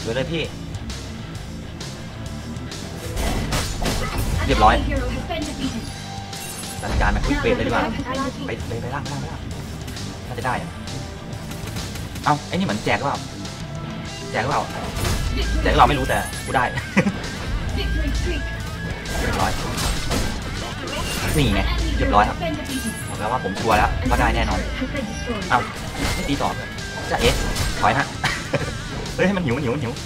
สวยเลยพี่เรียบร้อยจัดการแบบควิกเบสเลยดีกว่าไปล่างน่าจะได้เอ้าไอ้นี่เหมือนแจกหรือเปล่าไม่รู้แต่กูได้เรียบร้อยนี่ไงเรียบร้อยครับบอกแล้วว่าผมชัวร์แล้วก็ได้แน่นอนเอ้าไม่ตีต่อจะถอยฮะเฮ้ยให้มันหิว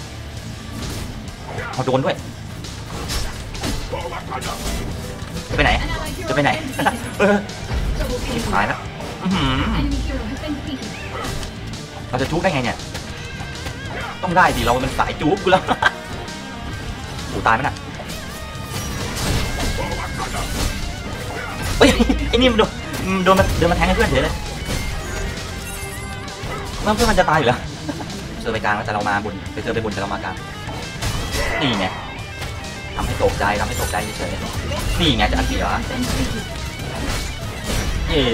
เอาโดนด้วยจะไปไหนชิบหายแล้วเราจะจุกได้ไงเนี่ยต้องได้ดิเราเป็นสายจุกกูแล้วโอ้ตายไหมน่ะเฮ้ยไอ้นี่มันโดนมาแทงให้เพื่อนเฉยเลยเพื่อนมันจะตายอยู่แล้วเจอไปกลางแล้วจะเรามาบนไปเจอไปบนจะเรามากลางนี่ไงทำให้ตกใจเฉยๆนี่ไงจะอันเสียเย่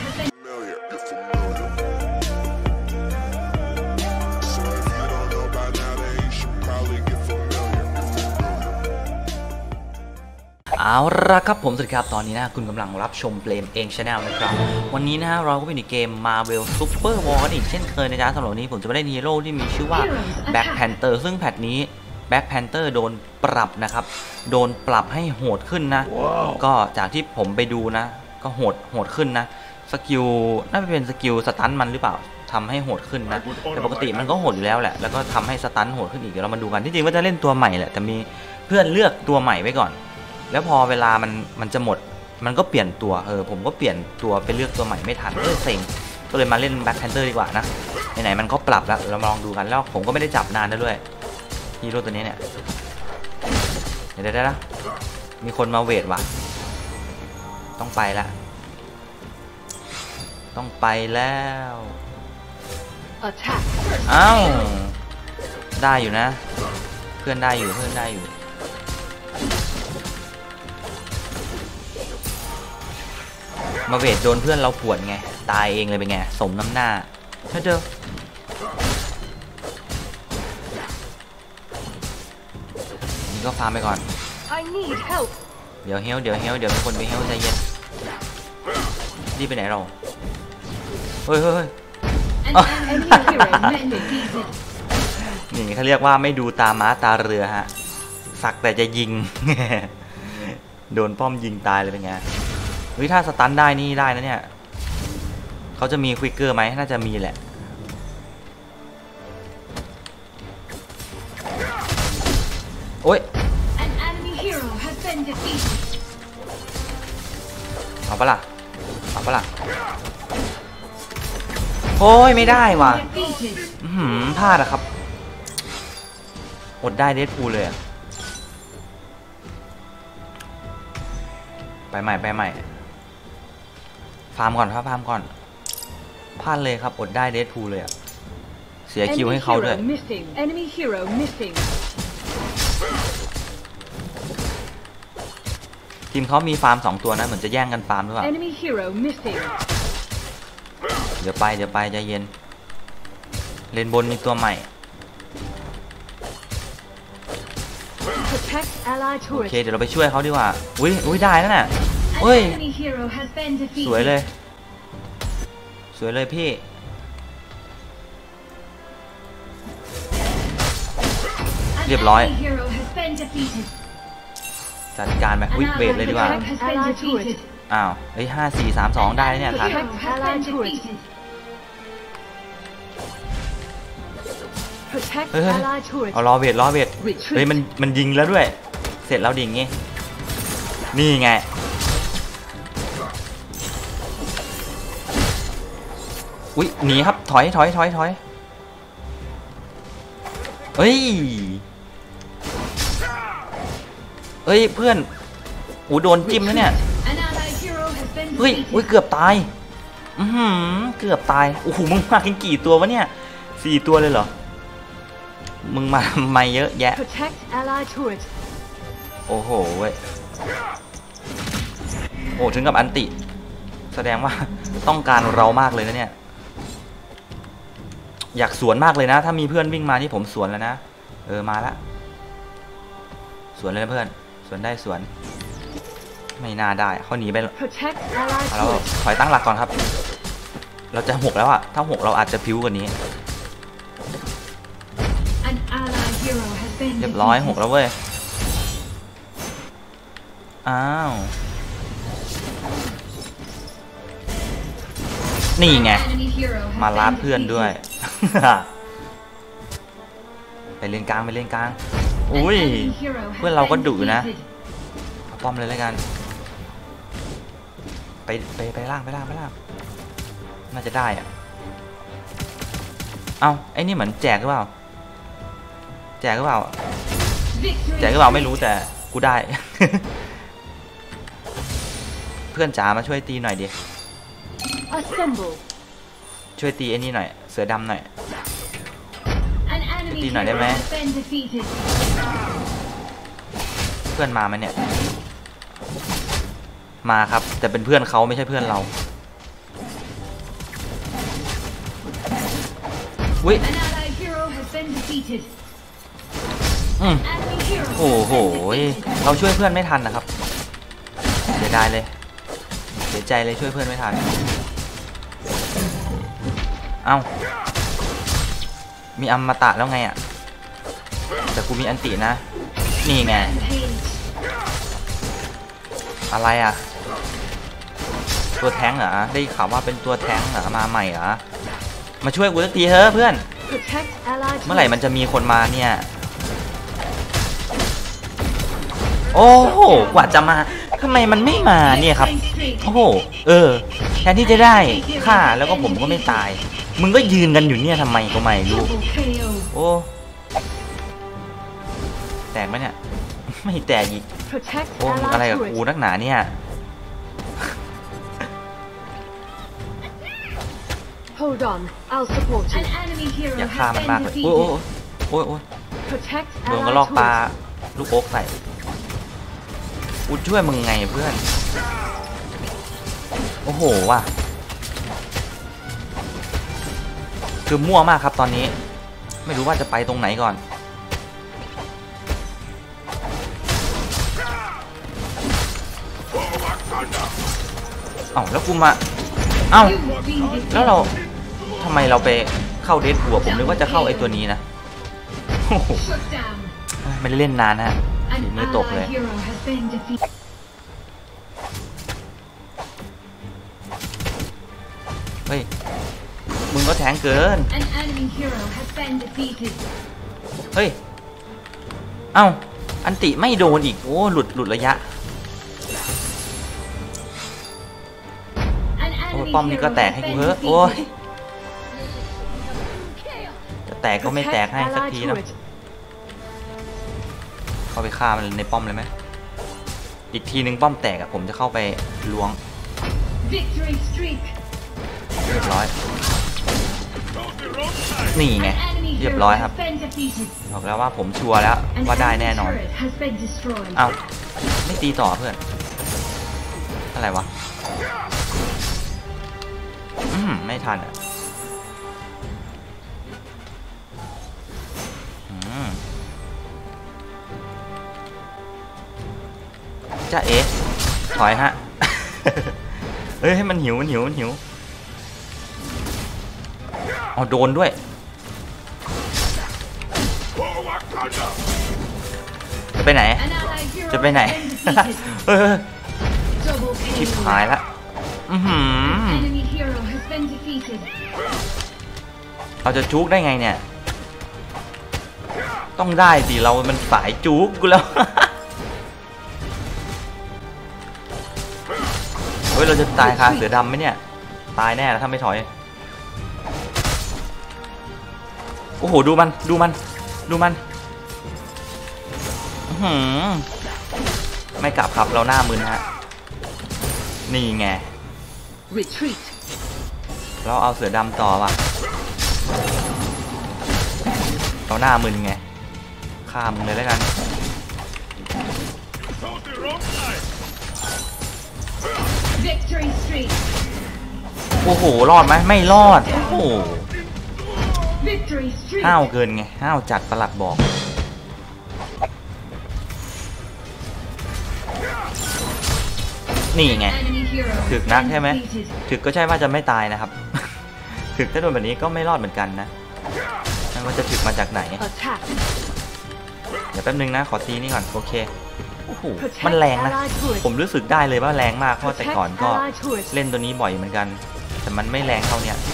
เอาละครับผมสวัสดีครับตอนนี้นะคุณกำลังรับชมเกมเองชาแนลนะครับวันนี้นะเราก็เป็นในเกม Marvel Super War อีกเช่นเคยนะจ๊ะสำหรับวันนี้ผมจะมาเล่นฮีโร่ที่มีชื่อว่า Black Panther ซึ่งแพทนี้ Black Panther โดนปรับนะครับโดนปรับให้โหดขึ้นนะ ก็จากที่ผมไปดูนะก็โหดขึ้นนะสกิลน่าจะเป็นสกิลสตันมันหรือเปล่าทำให้โหดขึ้นนะแต่ปกติมันก็โหดอยู่แล้วแหละแล้วก็ทำให้สตันโหดขึ้นอีกเดี๋ยวเรามาดูกันที่จริงว่าจะเล่นตัวใหม่แหละแต่มีเพื่อนเลือกตัวใหม่ไว้ก่อนแล้วพอเวลามันจะหมดมันก็เปลี่ยนตัวผมก็เปลี่ยนตัวไปเลือกตัวใหม่ไม่ทันเซ็งก็เลยมาเล่น Black Panther ดีกว่านะไหนๆมันก็ปรับแล้วเรามาลองดูกันแล้วผมก็ไม่ได้จับนานด้วยฮีโร่ตัวนี้เนี่ยเดี๋ยวนะมีคนมาเวทว่ะต้องไปแล้วอ้าวได้อยู่นะเพื่อนได้อยู่มาเวทโดนเพื่อนเราปวดไงตายเองเลยเป็นไงสมน้ำหน้าเด้อนี่ก็ฟาร์มไปก่อนเดี๋ยวมีคนไปเฮลใจเย็นรีบไปไหนเราเฮ้ยนี่เขาเรียกว่าไม่ดูตาม้าตาเรือฮะสักแต่จะยิง โดนป้อมยิงตายเลยเป็นไงวิถ้าสตันได้นี่ได้นะเนี่ยเขาจะมีควิกเกอร์ไหมน่าจะมีแหละโอ้ยเอาปะล่ะโอ้ยไม่ได้ว่ะพลาดอะครับอดได้เดดพูลเลยไปใหม่ฟาร์มก่อนพลาดเลยครับอดได้เดดพูลเลยอะเสียคิวให้เขาด้วยทีมเขามีฟาร์ม2ตัวนะเหมือนจะแย่งกันฟาร์มหรือเปล่าเดี๋ยวไปใจเย็นเลนบนมีตัวใหม่โอเคเดี๋ยวเราไปช่วยเขาดีกว่าอุ้ยได้แล้วน่ะเฮ้ยสวยเลยพี่เรียบร้อยจัดการแบบควิกเบสเลยดีกว่าอ้าวเฮ้ย5 4 3 2ได้เนี่ยทันเฮ้ยเอารอเวทเฮ้ยมันยิงแล้วด้วยเสร็จแล้วดิ่งงี้นี่ไงอุ้ยหนีครับถอยเฮ้ยเพื่อนโดนจิ้มแล้วเนี่ยเฮ้ยเกือบตายเกือบตายโอ้โหมึงมากันกี่ตัววะเนี่ย4 ตัวเลยเหรอมึงมาทำไมเยอะแยะโอ้โหเว้ยโอ้ถึงกับอันติแสดงว่าต้องการเรามากเลยนะเนี่ยอยากสวนมากเลยนะถ้ามีเพื่อนวิ่งมาที่ผมสวนแล้วนะมาละสวนเลยนะเพื่อนสวนได้สวนไม่น่าได้เขาหนีไปแล้วถอยตั้งหลักก่อนครับเราจะหกแล้วอะถ้าหกเราอาจจะพิ้วกว่านี้เรียบร้อยหกแล้วเว้ยอ้าวนี่ไงมาลาดเพื่อนด้วย ไปเล่นกลางไปเล่นกลางอุ้ยเพื่อนเราก็ดุนะเอาป้อมเลยแล้วกันไปล่างน่าจะได้อะเอาไอ้นี่เหมือนแจกหรือเปล่าแจกหรือเปล่าไม่รู้แต่กูได้ เพื่อนจ๋ามาช่วยตีหน่อยดิช่วยตีไอ้นี่หน่อยเสือดำหน่อยตีหน่อยได้ไหมเพื่อนมาไหมเนี่ยมาครับแต่เป็นเพื่อนเขาไม่ใช่เพื่อนเราอุ้ยโอ้โหเราช่วยเพื่อนไม่ทันนะครับเสียดายเลยเสียใจเลยช่วยเพื่อนไม่ทันเอ้ามีอมตะแล้วไงอ่ะแต่กูมีอันตินะนี่ไงอะไรอ่ะตัวแท้งเหรอได้ข่าวว่าเป็นตัวแท้งเหรอมาใหม่เหรอมาช่วยกูสักทีเถอะเพื่อนเมื่อไหร่มันจะมีคนมาเนี่ยโอ้โหกว่าจะมาทำไมมันไม่มาเนี่ยครับโอ้โหแทนที่จะได้ฆ่าแล้วก็ผมก็ไม่ตายมึงก็ยืนกันอยู่เนี่ยทำไมก็ไม่รู้โอ้แตกไหมเนี่ยไม่แตกอีกโอ้มึงอะไรกับกูนักหนาเนี่ยอยากฆ่ามันมากเลยโอ้ยโดนกระลอกปลาลูกโอ๊กใส่กูช่วยมึงไงเพื่อนโอ้โหว่ะคือมั่วมากครับตอนนี้ไม่รู้ว่าจะไปตรงไหนก่อนเอ้าแล้วกูมาเอ้าแล้วเราทำไมเราไปเข้าเดทบัวผมนึกว่าจะเข้าไอ้ตัวนี้นะไม่ได้เล่นนานฮะมือตกเลยเฮ้ยมึงก็แทงเกินเฮ้ยเอ้าอันติไม่โดนอีกโอ้หลุดระยะโอ้ป้อมนี่ก็แตกให้กูเฮ้ยโอ้ยจะแตกก็ไม่แตกให้สักทีนะเข้าไปฆ่ามันในป้อมเลยไหมอีกทีนึงป้อมแตกอะผมจะเข้าไปล้วงเรียบร้อยนี่ไงเรียบร้อยครับบอกแล้วว่าผมชัวร์แล้วว่าได้แน่นอนเอาไม่ตีต่อเพื่อนอะไรวะไม่ทันอ่ะจ้าเอ๋ถอยฮะ เฮ้ยให้มันหิวอ๋อโดนด้วยจะไปไหนเฮ้ยชิบหายละเราจะจุกได้ไงเนี่ยต้องได้ดิเรามันสายจุกกูแล้วเฮ้ยเราจะตายคาเสือดำไหมเนี่ยตายแน่แล้วถ้าไม่ถอยโอ้โหดูมันไม่กลับครับเราหน้ามึนฮะนี่ไงเราเอาเสือดำต่อว่ะเราหน้ามึนไงฆ่ามึงเลยแล้วกันโอ้โหรอดไหมไม่รอดโอ้โหห้าวเกินไงห้าวจัดประหลัดบอกนี่ไงถึกนักใช่ไหมถึกก็ใช่ว่าจะไม่ตายนะครับ ถึกถ้าโดนแบบนี้ก็ไม่รอดเหมือนกันนะไม่ว่าจะถึกมาจากไหนเดี๋ยวแป๊บนึงนะขอตีนี่ก่อนโอเคโอ้โหมันแรงนะผมรู้สึกได้เลยว่าแรงมากเพราะแต่ก่อนก็เล่นตัวนี้บ่อยเหมือนกันแต่มันไม่แรงเท่าเนี้ย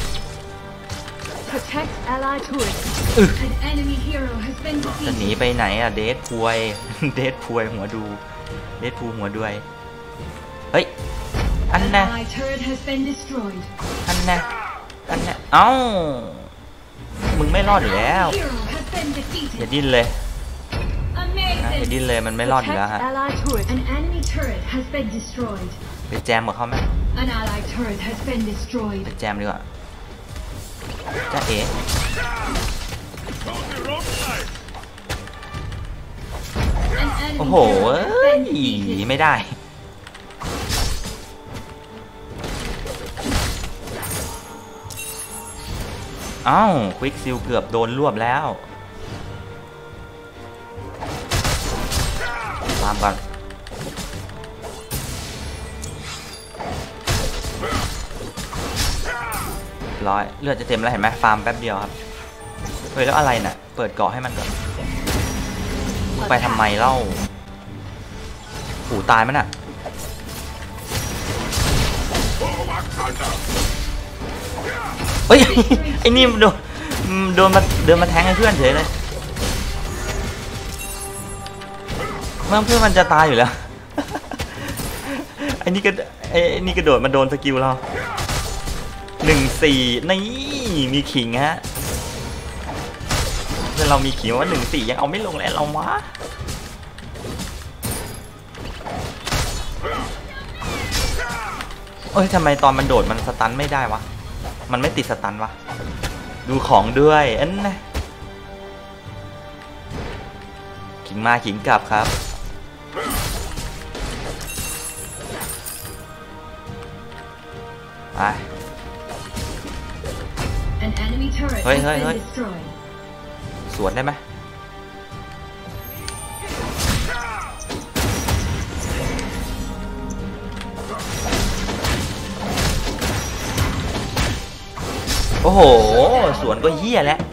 จะหนีไปไหนอะเดทพวย เดทพวยหัวดูเดทพูหัวด้วยเฮ้ยอันน่ะอันน่ะอันน่ะเอ้ามึงไม่รอดอยู่แล้วอย่าดิ้นเลยอย่าดิ้นเลยมันไม่รอดอยู่แล้วฮะไปแจมกับเขาไหมไปแจมดีกว่าจ้าเอ๋โอ้โหไม่ได้เอ้าควิกซิลเกือบโดนรวบแล้วตามก่อนร้อยเลือดจะเต็มแล้วเห็นไหมฟาร์มแป๊บเดียวครับเฮ้ยแล้วอะไรน่ะเปิดเกาะให้มันก่อนไปทำไมเล่าหูตายมันอ่ะเฮ้ย ไอ้นี่โดนมาเดินมาแทงให้เพื่อนเฉยเลยเมื่อเพื่อนมันจะตายอยู่แล้ว ไอ้นี่กระโดดมาโดนสกิลเรา1-4นี่มีขิงฮะเพื่อนเรามีขิงว่า1-4ยังเอาไม่ลงแล้วเราวะเอ้ยทำไมตอนมันโดดมันสตันไม่ได้วะมันไม่ติดสตันวะดูของด้วยอันนะขิงมาขิงกลับครับไปเฮ้ยสวนได้ไหมโอ้โหสวนก็เหี้ยแล้ว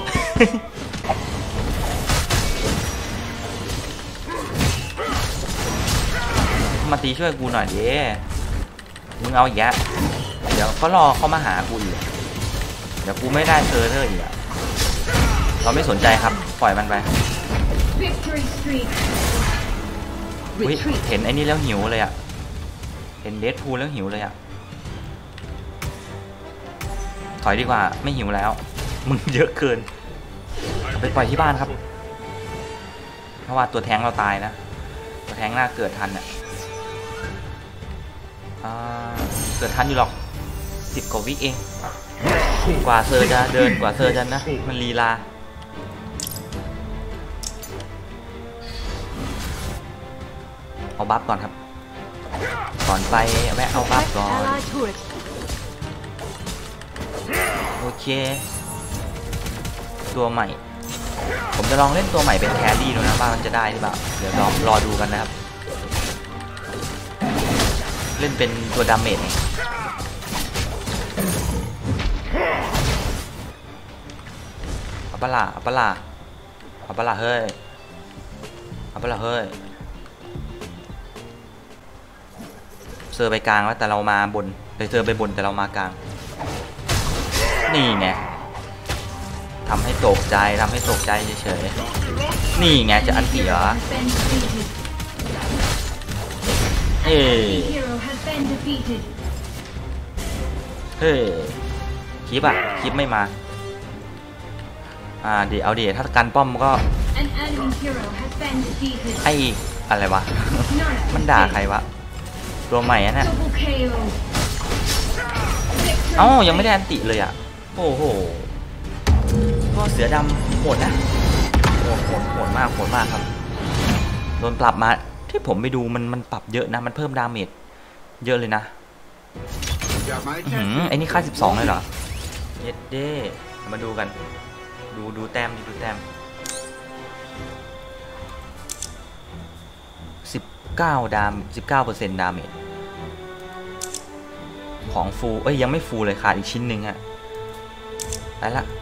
มาตีช่วยกูหน่อยดิมึงเอาอีกแล้วเดี๋ยวเขารอเขามาหากูอีกเดี๋ยวกูไม่ได้เซอร์เธออีกอะเราไม่สนใจครับปล่อยมันไปเห็นไอ้นี่แล้วหิวเลยอะเห็นเดดพูลแล้วหิวเลยอะถอยดีกว่าไม่หิวแล้วมึงเยอะเกินไปปล่อยที่บ้านครับเพราะว่าตัวแท้งเราตายนะตัวแท้งน่าเกิดทันอะเกิดทันอยู่หรอก10 กว่าวิเองกว่าเซอร์จะเดินกว่าเซอร์จะนะมันลีลาเอาบัฟก่อนครับก่อนไปแวะเอาบัฟก่อนโอเคตัวใหม่ผมจะลองเล่นตัวใหม่เป็นแครี่ดูนะว่ามันจะได้หรือเปล่าเดี๋ยวรอดูกันนะครับเล่นเป็นตัวดาเมจเอาปะล่ะเอาปะล่ะเอาปะล่ะเฮ้ยเอาปะล่ะเฮ้ยเซอร์ไปกลางแล้วแต่เรามาบนเซอร์ไปบนแต่เรามากลางนี่ไงทำให้ตกใจเฉยๆนี่ไงจะอันตีเหรอเฮ้ยคลิปอะคลิปไม่มาเดี๋ยวเอาถ้ากันป้อมก็ไอ้อะไรวะ มันด่าใครวะตัวใหม่อะเนี่ยเอ้ายังไม่ได้อันติเลยอะโอ้โหก็เสือดำโหดนะโหดมากครับโดนปรับมาที่ผมไปดูมันปรับเยอะนะมันเพิ่มดาเมจเยอะเลยนะไอ้นี่ค่า12เลยเหรอเย็ดเด้มาดูกันดูแต้มดูแต้ม 19 ดาม 19% ดาเมจของฟูลยังไม่ฟูลเลยขาดอีกชิ้นหนึ่งฮะไปละ